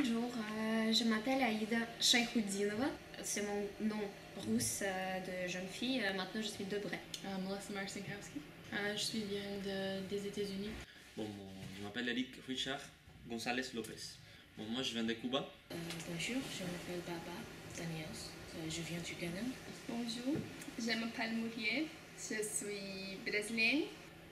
Bonjour, je m'appelle Aïda Shaikhoudinova. C'est mon nom russe de jeune fille. Maintenant, je suis de Bray. Melissa Marcinkowski. Je viens des États-Unis. Je m'appelle Eric Richard González Lopez. Moi, je viens de Cuba. Bonjour, je m'appelle Baba Daniels. Je viens du Ghana. Bonjour, je m'appelle Muriel. Je suis brésilienne.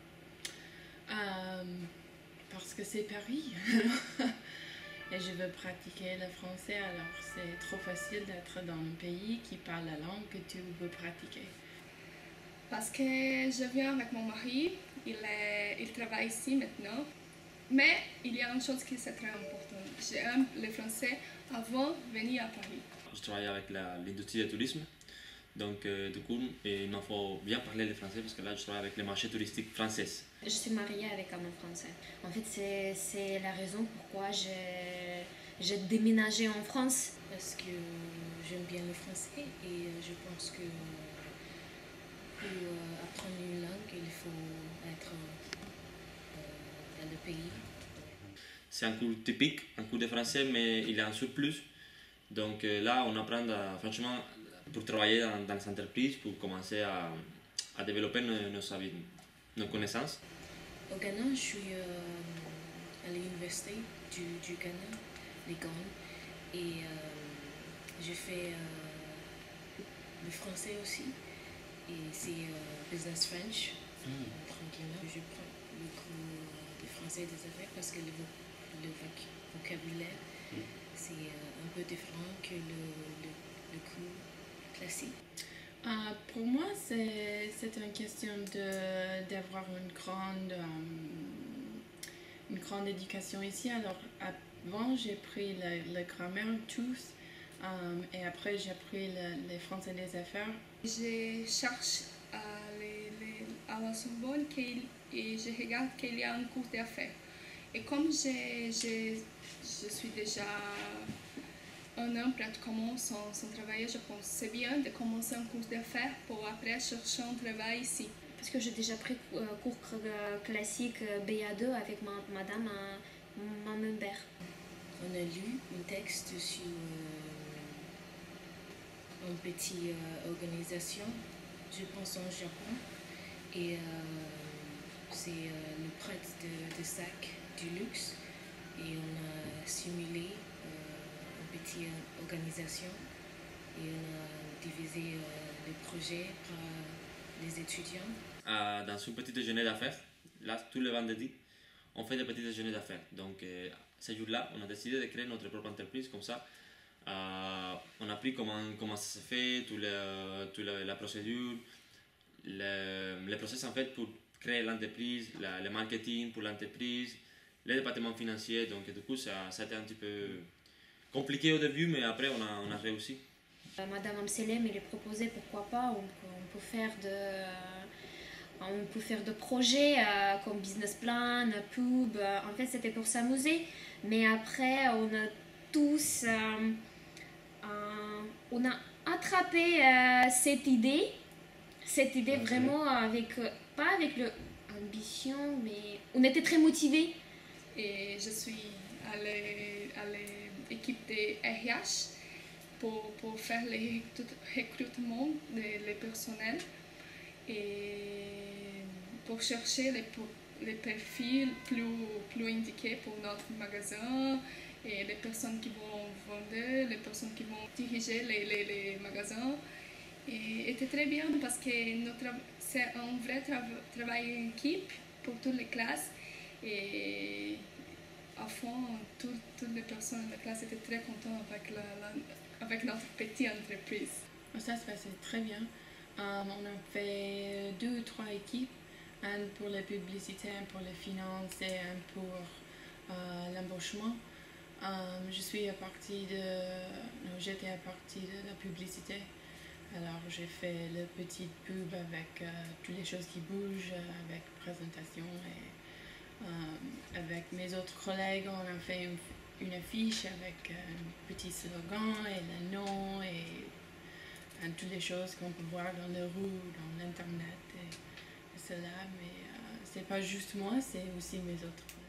Parce que c'est Paris. Et je veux pratiquer le français, alors c'est trop facile d'être dans un pays qui parle la langue que tu veux pratiquer. Parce que je viens avec mon mari, il travaille ici maintenant. Mais il y a une chose qui est très importante. J'aime le français avant de venir à Paris. Je travaille avec l'industrie du tourisme. Donc, du coup, il me faut bien parler le français parce que là, je travaille avec les marchés touristiques français. Je suis mariée avec un homme français. En fait, c'est la raison pourquoi j'ai déménagé en France. Parce que j'aime bien le français et je pense que pour apprendre une langue, il faut être dans le pays. C'est un cours typique, un cours de français, mais il est en surplus. Donc là, on apprend franchement pour travailler dans les entreprises, pour commencer à développer nos connaissances. Au Ghana, je suis à l'université du Ghana, les GAN, et je fais le français aussi, et c'est Business French, tranquillement. Je prends le cours de français des affaires parce que le vocabulaire, c'est un peu différent que le cours classique. Pour moi, c'est une question d'avoir une grande éducation ici. Alors, avant, j'ai pris la grammaire tous, et après, j'ai pris le français des affaires. Je cherche à la Sorbonne et je regarde qu'il y a un cours d'affaires. Et comme je suis déjà un an pratiquement sans travailler, je pense que c'est bien de commencer un cours d'affaires pour après chercher un travail ici. Parce que j'ai déjà pris cours classique BA2 avec madame Mamembert. On a lu un texte sur une petite organisation, je pense en Japon, et c'est le prêt de sacs du luxe, et on a simulé une petite organisation et on a divisé les projets par les étudiants. Dans ce petit déjeuner d'affaires, là, tous les vendredis, on fait des petits déjeuners d'affaires. Donc, ce jour-là, on a décidé de créer notre propre entreprise comme ça. On a appris comment ça se fait, toute la procédure, les process en fait pour créer l'entreprise, le marketing pour l'entreprise, les départements financiers. Donc, du coup, ça a été un petit peu compliqué au début, mais après, on a réussi. Madame Amselem, il est proposé, pourquoi pas, on peut faire de projets comme business plan, pub. En fait, c'était pour s'amuser. Mais après, on a attrapé cette idée vraiment pas avec l'ambition, mais on était très motivés. Et je suis à l'équipe de RH pour faire le recrutement des personnels et pour chercher les profils plus indiqués pour notre magasin et les personnes qui vont vendre, les personnes qui vont diriger les magasins. Et c'était très bien parce que c'est un vrai travail en équipe pour toutes les classes. Et à fond, toutes les personnes de la classe étaient très contentes avec notre petite entreprise. Ça se passait très bien. On a fait 2 ou 3 équipes, un pour la publicité, un pour les finances et un pour l'embauchement. J'étais à partie de la publicité. Alors j'ai fait le petit pub avec toutes les choses qui bougent, avec présentation et avec mes autres collègues, on a fait une affiche avec un petit slogan et le nom et toutes les choses qu'on peut voir dans les rues, dans l'internet et cela. Mais c'est pas juste moi, c'est aussi mes autres collègues.